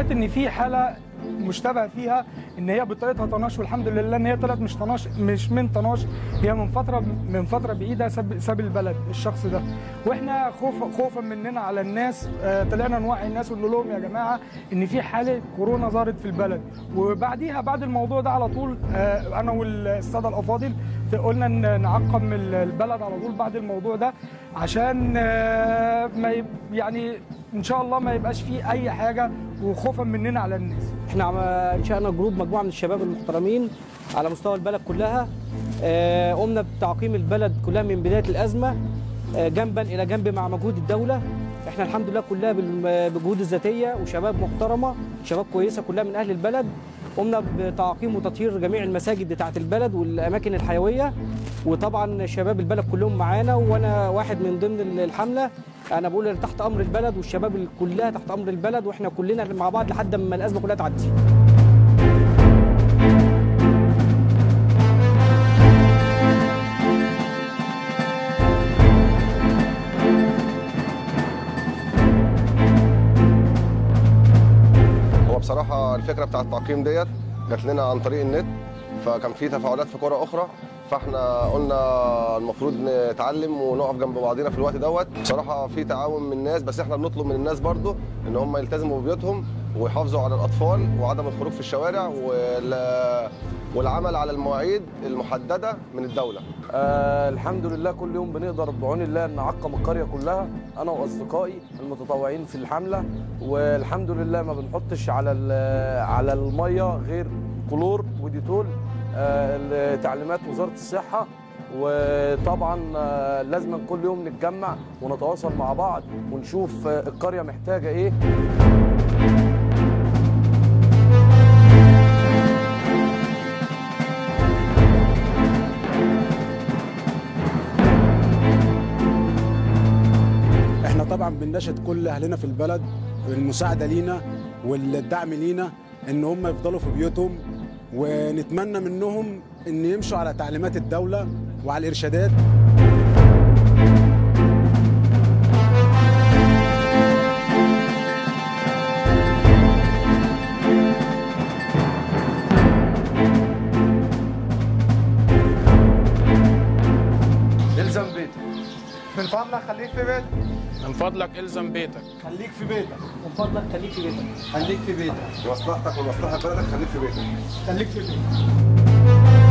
سمعت ان في حاله مشتبه فيها ان هي بطاقتها طناش، والحمد لله ان هي طلعت مش طناش، مش من طناش، هي من فتره بعيده ساب البلد الشخص ده. واحنا خوفا مننا على الناس طلعنا نوعي الناس ونقول لهم يا جماعه ان في حاله كورونا ظهرت في البلد. وبعديها بعد الموضوع ده على طول انا والساده الافاضل قلنا نعقم البلد على طول بعد الموضوع ده، عشان ما يعني ان شاء الله ما يبقاش فيه اي حاجه، وخوفا مننا على الناس. احنا انشأنا جروب مجموعه من الشباب المحترمين على مستوى البلد كلها، قمنا بتعقيم البلد كلها من بدايه الازمه جنبا الى جنب مع مجهود الدوله. احنا الحمد لله كلها بجهود الذاتيه وشباب محترمه، شباب كويسه كلها من اهل البلد. قمنا بتعقيم وتطهير جميع المساجد بتاعه البلد والاماكن الحيويه، وطبعا شباب البلد كلهم معانا، وانا واحد من ضمن الحمله. انا بقول انا تحت امر البلد، والشباب كلها تحت امر البلد، واحنا كلنا مع بعض لحد ما الازمه كلها تعدي. هو بصراحه الفكره بتاعه التعقيم ديت جات لنا عن طريق النت، فكان في تفاعلات في قرى اخرى، فاحنا قلنا المفروض نتعلم ونقف جنب بعضينا في الوقت دوت. بصراحه في تعاون من الناس، بس احنا بنطلب من الناس برضو ان هم يلتزموا ببيوتهم ويحافظوا على الاطفال وعدم الخروج في الشوارع والعمل على المواعيد المحدده من الدوله. الحمد لله كل يوم بنقدر بعون الله نعقم القريه كلها انا واصدقائي المتطوعين في الحمله، والحمد لله ما بنحطش على الميه غير كلور وديتول تعليمات وزاره الصحه. وطبعا لازم كل يوم نتجمع ونتواصل مع بعض ونشوف القريه محتاجه ايه. احنا طبعا بنناشد كل اهلنا في البلد المساعده لينا والدعم لينا ان هم يفضلوا في بيوتهم، ونتمنى منهم ان يمشوا على تعليمات الدوله وعلى الارشادات. الزم بيتك، من فضلك خليك في بيتك، من فضلك الزم بيتك، خليك في بيتك، من فضلك خليك في بيتك، خليك في بيتك، لمصلحتك ولمصلحه بلدك خليك في بيتك، خليك في بيتك.